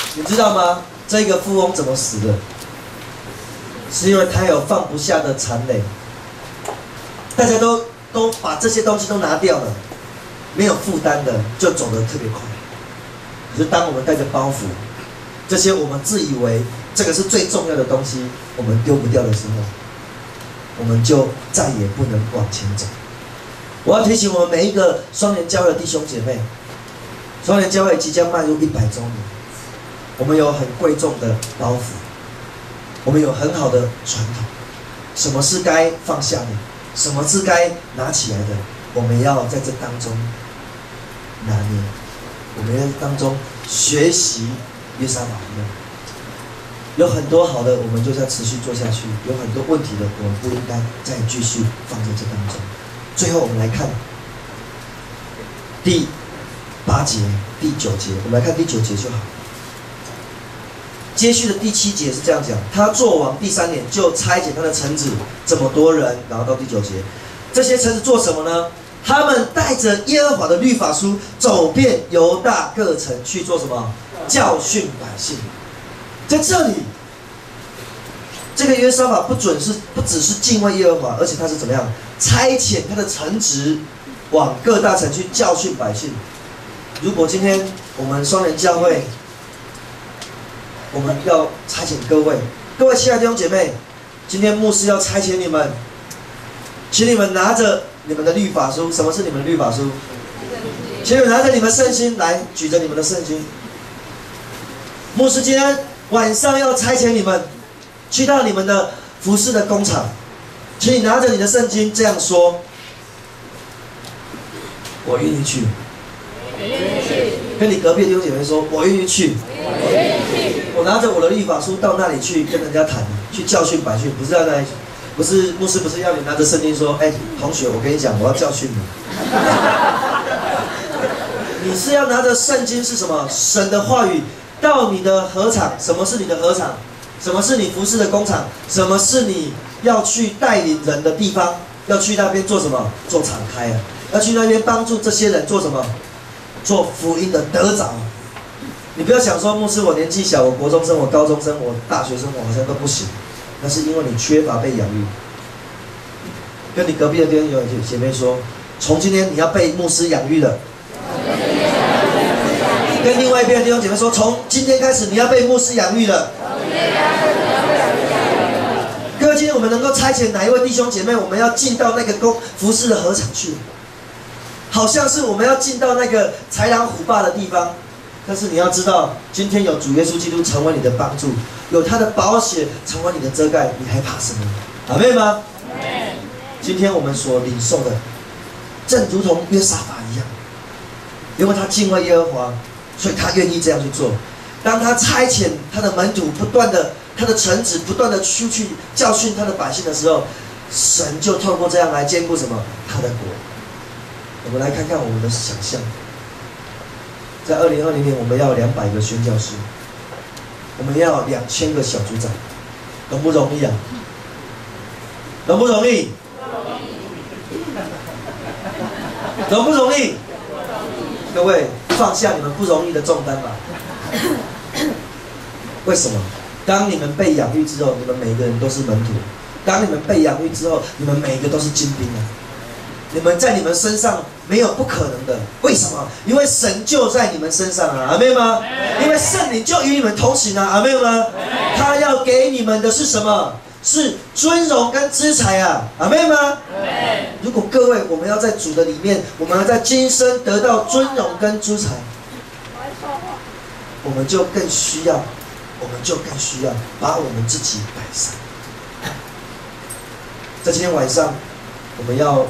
你知道吗？这个富翁怎么死的？是因为他有放不下的残累。大家都把这些东西都拿掉了，没有负担的就走得特别快。可是当我们带着包袱，这些我们自以为这个是最重要的东西，我们丢不掉的时候，我们就再也不能往前走。我要提醒我们每一个双联教会的弟兄姐妹，双联教会即将迈入100周年，我们有很贵重的包袱，我们有很好的传统。什么是该放下的？什么是该拿起来的？我们要在这当中拿捏，我们要在当中学习约沙法一样。有很多好的，我们就要持续做下去；有很多问题的，我们不应该再继续放在这当中。最后，我们来看第8节、第9节，我们来看第9节就好。接续的第7节是这样讲：他做王第3年，就差遣他的臣子这么多人，然后到第9节，这些臣子做什么呢？他们带着耶和华的律法书，走遍犹大各城去做什么？教训百姓。在这里，这个约沙法不只是敬畏耶和华，而且他是怎么样？差遣他的臣子往各大城去教训百姓。如果今天我们双联教会，我们要差遣各位亲爱的弟兄姐妹，今天牧师要差遣你们，请你们拿着你们的律法书。什么是你们的律法书？请你们拿着你们圣经来，举着你们的圣经。牧师今天晚上要差遣你们去到你们的服饰的工厂，请你拿着你的圣经这样说：我愿意去。跟你隔壁的弟兄姐妹说：我愿意去。我拿着我的律法书到那里去跟人家谈，去教训百姓，不是要那里，不是牧师，不是要你拿着圣经说：同学，我跟你讲，我要教训你。你是要拿着圣经是什么？神的话语到你的禾场。什么是你的禾场？什么是你服侍的工厂？什么是你要去带领人的地方？要去那边做什么？做敞开啊！要去那边帮助这些人做什么？做福音的得着。你不要想说，牧师，我年纪小，我国中生，我高中生，我大学生，我好像都不行。那是因为你缺乏被养育。跟你隔壁的弟兄姐妹说，从今天你要被牧师养育了。跟另外一边的弟兄姐妹说，从今天开始你要被牧师养育了。各位，今天我们能够差遣哪一位弟兄姐妹，我们要进到那个服侍的禾场去，好像是我们要进到那个豺狼虎霸的地方。但是你要知道，今天有主耶稣基督成为你的帮助，有他的宝血成为你的遮盖，你还怕什么？阿们吗？今天我们所领受的，正如同约沙法一样，因为他敬畏耶和华，所以他愿意这样去做。当他差遣他的门徒不断的，他的臣子不断的出去教训他的百姓的时候，神就透过这样来兼顾什么？他的国。我们来看看我们的想象。在2020年，我们要200个宣教师，我们要2000个小组长，容不容易啊？容不容易？容不容易？各位，放下你们不容易的重担吧。为什么？当你们被养育之后，你们每个人都是门徒；当你们被养育之后，你们每个都是精兵啊！你们在你们身上没有不可能的，为什么？因为神就在你们身上啊，阿们吗？因为圣灵就与你们同行啊，阿们吗？他要给你们的是什么？是尊荣跟资财啊，阿们吗？如果各位我们要在主的里面，我们要在今生得到尊荣跟资财，我们就更需要把我们自己摆上。在今天晚上，我们要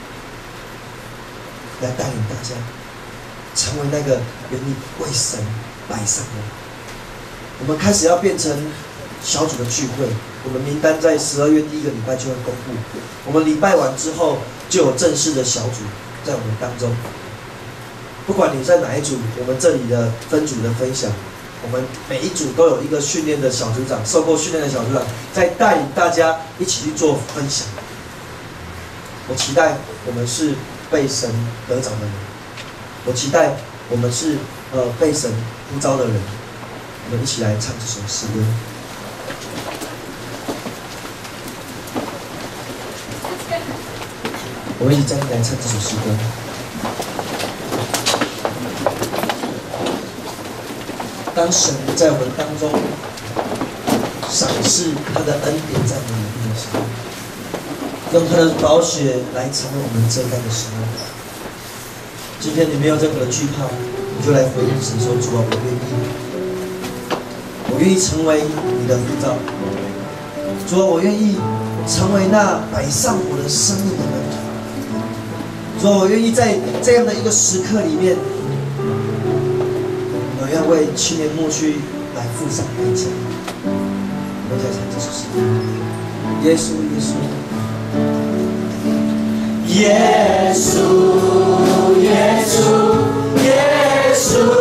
来带领大家成为那个愿意为神摆上的人。我们开始要变成小组的聚会，我们名单在12月第1个礼拜就会公布。我们礼拜完之后就有正式的小组在我们当中。不管你在哪一组，我们这里的分组的分享，我们每一组都有一个训练的小组长，受过训练的小组长，在带领大家一起去做分享。我期待我们是被神得着的人，我期待我们是被神呼召的人， 我们一起来唱这首诗歌。我们一起站起来唱这首诗歌。当神在我们当中赏赐他的恩典在我们里面的时候，用他的宝血来成为我们遮盖的时候，今天你没有任何的惧怕，你就来回应神说：主啊，我愿意，我愿意成为你的护照。主啊，我愿意成为那摆上我的生命的门徒。主啊，我愿意在这样的一个时刻里面，我要为青年牧区来付上代价。我们再唱这首诗歌：耶稣，耶稣，耶稣，耶稣，耶稣。